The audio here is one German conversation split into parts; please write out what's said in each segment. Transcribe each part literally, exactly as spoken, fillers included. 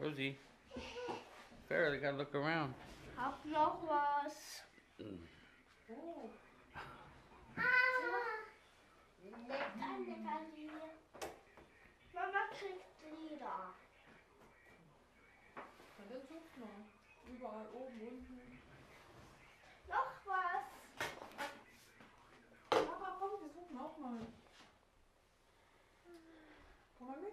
Rosie. Farrah, they gotta look around. Hab noch was. Mm. Oh. Lecker, lecker Lieder. Mama kriegt Lieder. Na, dann sucht mal. Überall oben, unten. Noch was. Papa, komm, wir suchen auch mal. Komm mal mit.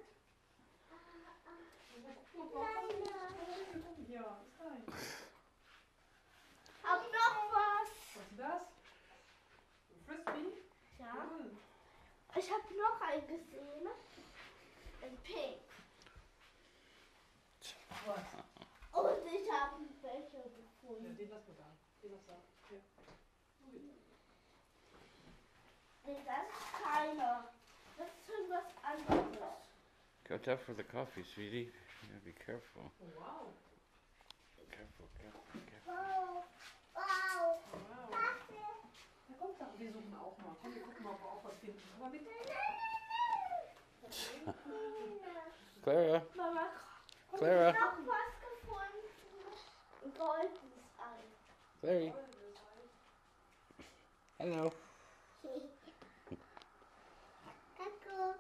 Guck mal, ja, ist rein. Hab noch was. Was ist das? Frisbee? Ja. Cool. Ich hab noch einen gesehen. In Pink. Was? Und ich habe welche Ja, gefunden. den lassen wir da. Den lassen wir da. Ja. Nee, das ist keiner. Das ist irgendwas anderes. Watch out for the coffee, sweetie. You gotta be careful. Oh, wow. Careful, careful, careful. Wow. Wow. Wow. Kaffee. Na komm, da, wir suchen auch mal. Komm, wir gucken mal, ob wir auch was finden. Komm mal mit. Clara, Mama, Clara, ich hab noch was gefunden. Goldenes Ei. Clary. Hello. Kakao.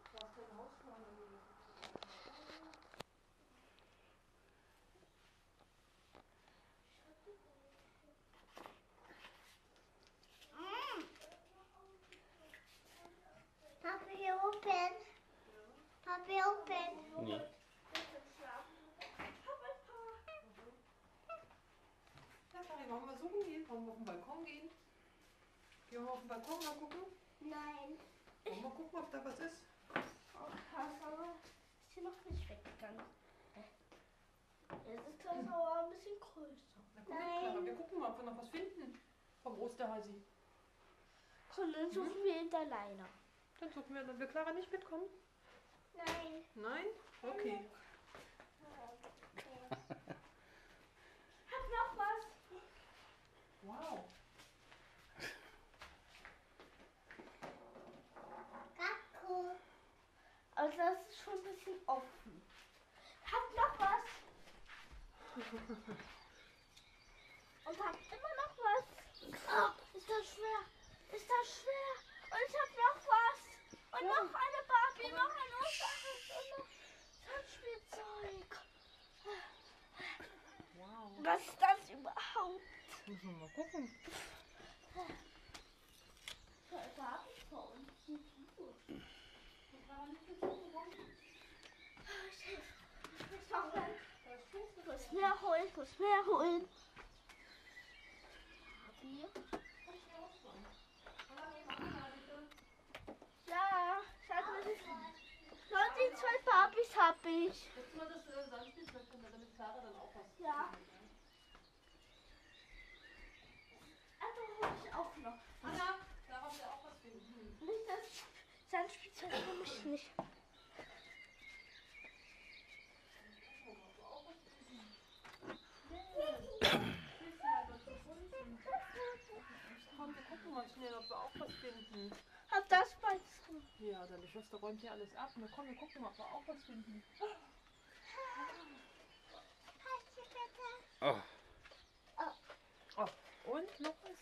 Papi, open. Papi, open. Nee. Ja, Karin, wollen wir mal suchen gehen? Wollen wir auf den Balkon gehen? Gehen wir mal auf den Balkon mal gucken? Nein. Wollen wir mal gucken, ob da was ist? Oh, Kasauer ist hier noch nicht weggegangen. Jetzt ist Kasauer ein bisschen größer. Na komm mit, Clara. Wir gucken mal, ob wir noch was finden vom Osterhasi. Und dann suchen wir in der Leine. Dann suchen wir, dann will Clara nicht mitkommen. Nein. Nein? Okay. Hab noch was. Wow. Kakao. Also das ist schon ein bisschen offen. Hab noch was. Und hab immer noch was. Oh, ist das schwer? Ist das schwer? Und ich hab noch was. Und Ja. noch eine Barbie, noch ein Osterhase und noch Sandspielzeug. Wow. Was ist das überhaupt? Müssen wir mal gucken. Da hab ich vor uns. Ich muss mehr holen, ich muss mehr holen. Hier. Ja, schaut mal, das Schau, die zwei Barbies hab ich. Jetzt mal das äh, Sandspielzeug, damit Clara dann auch was. Ja. Also hol ich auch noch. Anna, Clara will auch was finden. Nicht das Sandspielzeug für mich nicht. Komm, wir gucken mal schnell, ob wir auch was finden. Hab das meinst du? Ja, deine Schwester räumt hier alles ab. Na komm, wir gucken mal, ob wir auch was finden. Oh, Oh, und noch was?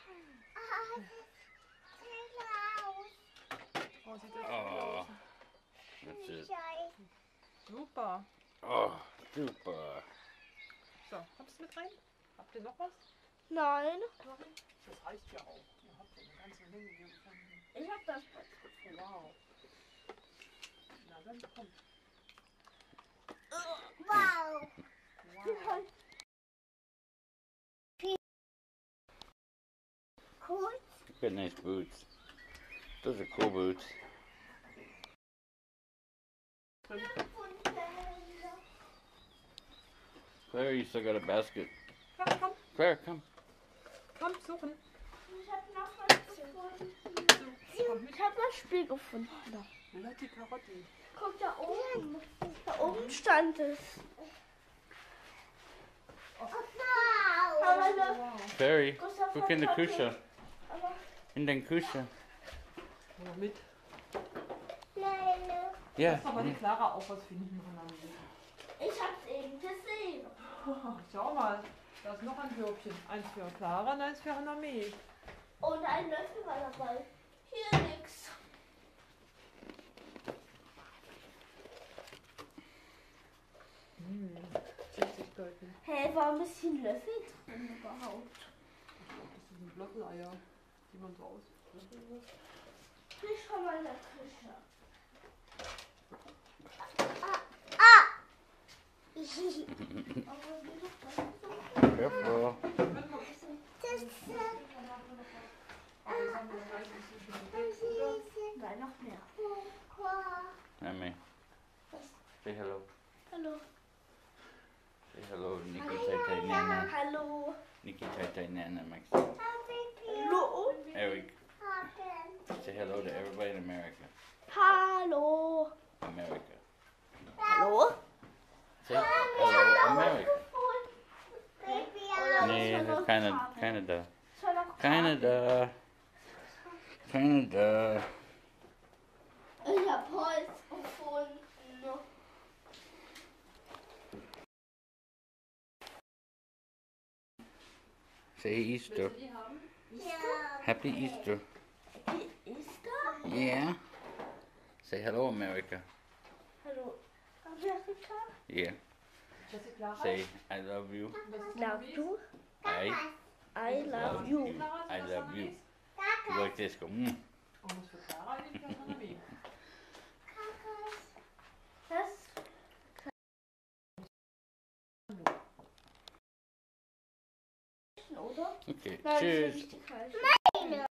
Oh, sieht das gut oh, aus. that's it. Super. Oh, super. So, kommst du mit rein? Habt ihr noch was? Nein. Das reicht ja auch. Ihr habt ja eine ganze Menge hier gefunden. Ich hab das. Oh, wow. Na dann komm. Wow. Wow. Cool. You got nice boots. Those are cool boots. Claire, you still got a basket. Komm, komm, Claire, come. komm, suchen. Ich hab noch was gefunden. So, komm mit. Ich hab das Spiel gefunden. Lotti Karotti. Guck da oben. Da oben stand es. Oh. Aber Wow. Clary, Gustav look in the hat kusha. Aber In den kusha. Noch mit. Leine. Yeah. Lass doch mal die Clara auch was finden von der Musik. Ich hab's eben gesehen. Schau mal, da ist noch ein Körbchen. Eins für Clara und eins für Hannah-Mee. Und ein Löffel war dabei. Hier nix. Hm, Süßigkeiten. Hä, warum ist hier ein Löffel drin überhaupt? Das sind Blöckeleier, die man so ausdrücken muss. Ich schau mal in der Küche. Aber wie doch das so? Careful. Nein, noch mehr. Emmy. Say hello. Hallo. Say hello, Nikki Tai Tai Nana. Hallo. Nikki Tai Tai Nana, Maxine. Hallo. Eric. Say hello to everybody in America. Hallo. America. Hallo. Say hello, America. Oder Nee, ist das noch ist keine, Kabel? keine da. Ist da noch Keine Kabel? da. Keine da. Ich hab Holz gefunden. Say Easter. Die haben Happy Easter. Ist da? Yeah. Say hello, America. Hallo. Amerika? Yeah. das ist Clara. Say I love you. Das ist Love Hannah-Mees. you. I I love love you. you. Clara, I das love Hannah-Mees. you. You like this? Go. Mm. Und das für Clara, die für Hannah-Mee. Das oder? Okay. Nein, Cheers. das ist nicht die falsche.